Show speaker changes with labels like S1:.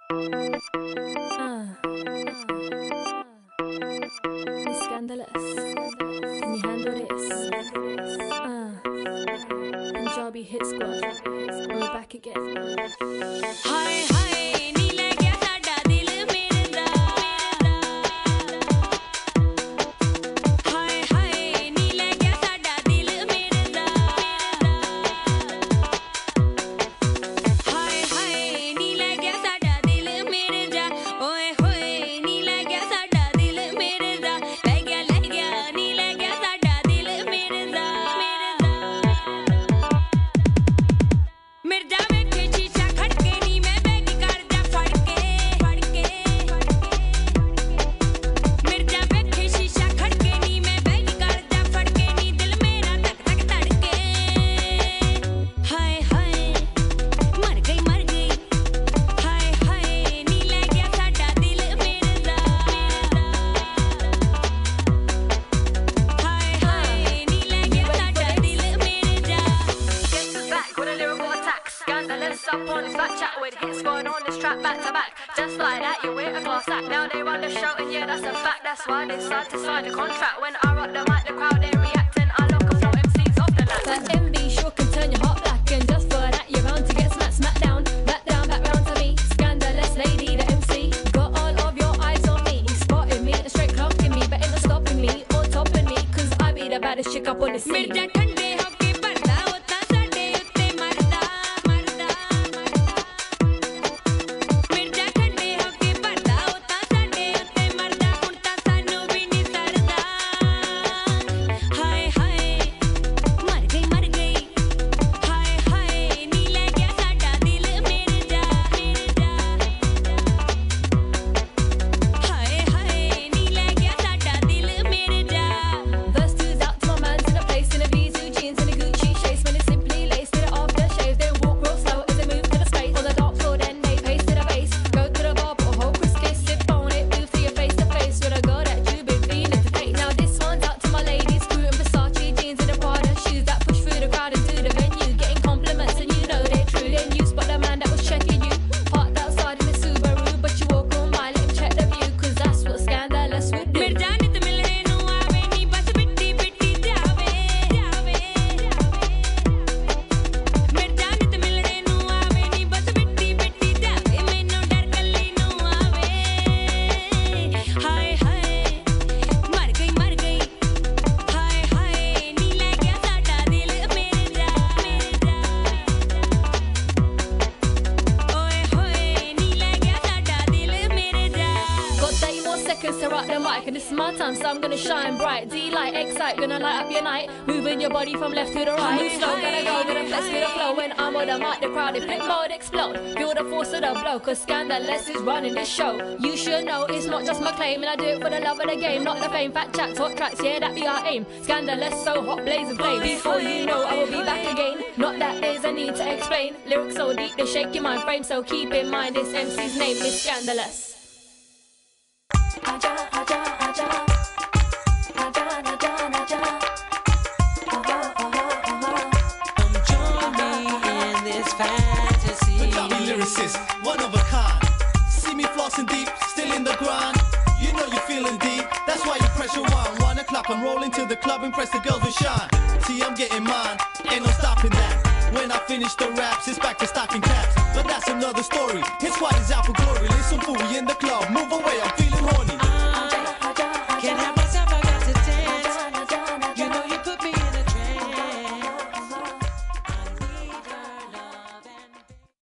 S1: It's scandalous. Can you handle this? Punjabi hit squad. We're back again. Hi, hi, नी ले गया साडा दिल मेरे दा. Hi, hi, नी ले गया साडा दिल मेरे दा. Hi, hi, नी ले गया साडा दिल मेरे दा. ओए होए, नी ले गया साडा दिल मेरे दा. ले गया, नी ले गया साडा दिल मेरे दा. मिर्जा वेखे शीशा खड़के नी मैं बैगी करदा फड़के मिर्जा वेखे शीशा खड़के नी मैं बैगी करदा फड़के नी दिल मेरा धक धक धड़के हाय हाय मर गई हाय हाय नी ले गया साडा दिल मेरे दा हाय हाय नी ले गया साडा दिल मेरे दा
S2: Gets us back with a lyrical attack. Scandalous up on his back chat with hits going on this track back to back. Just like that, you wear a glass act. Now they run the show, and yeah, that's a fact. That's why they decide to sign a contract. When I rock the mic, the crowd they reacting. I lock a flow MCs off the lat.
S1: That MB sure can turn your heart black, and just for that you're bound to get smacked down, back round to me. Scandalous lady, the MC, got all of your eyes on me, spotting me, straight clocking me, but ain't no stopping me or topping me, 'cause I be the baddest chick up on the scene. Mirza ठंडे होके भरदा होता साडे उत्ते मरदा मिर्जा ठंडे होके भरदा होता साडे उत्ते मरदा हुण तां सानू भी नहीं सरदा हाय हाय मर गई हाय हाय नी ले गया साडा दिल मेरे दा हाय हाय नी ले गया साडा दिल मेरे दा. Verse two's out to my mans in a place in a V2 jeans and a Gucci chase, when it's simply laced with it aftershave, then walk real slow as they move to the space on the dark floor, then they pace to the bass, go to the bar, put a whole Chris kiss, sip on it, move to your face to face with a girl that you been feeling to taste. Now this one's out to my ladies, crew and Versace jeans and the Prada shoes that push through the crowd into the venue, getting compliments and you know they're true. Then you spot the man that was checking you, parked outside in the Subaru, but you walk on by, let him check the view, 'cause that's what scandalous would do. Mirza नित मिलने नू आवे नी बस बिट्टी बिट्टी जावे मिर्जा नित मिलने नू आवे नी बस बिट्टी बिट्टी जावे मैनू डर कल्ली नू आवे हाय हाय मर गई हाय हाय नी ले गया साडा दिल मेरे दा ओए होए नी ले गया साडा दिल मेरे दा. Got 30 more seconds to rock the mic, and this is my time, so I'm gonna shine bright. D-Light, Excite, gonna light up your night, moving your body from left to the right. Move slow, gonna go with a flex with a flow. When I'm on the mic, the crowd in flip mode explode. Feel the force of the blow, 'cause Scandalous is running this show. You should know it's not just my claim, and I do it for the love of the game, not the fame. Fat chats, hot tracks, yeah, that be our aim. Scandalous, so hot, blazing flame. Before you know, I will be back again. Not that there's a need to explain. Lyrics so deep, they shake your mind frame, so keep in mind this MC's name is Scandalous. Aja, aja, aja. Aja, aja, aja.
S3: Come join me in this fantasy.
S4: Punjabi lyricist, one of a kind. See me flossing deep, still in the grind. You know you're feeling deep, that's why you pressure 1 o'clock, I'm rolling to the club, impress the girls with shine. See, I'm getting mine, ain't no stopping that. When I finish the raps, it's back to stocking caps. But that's another story, his squad is out for glory. Listen, fool, we in the club, move away, I'm feeling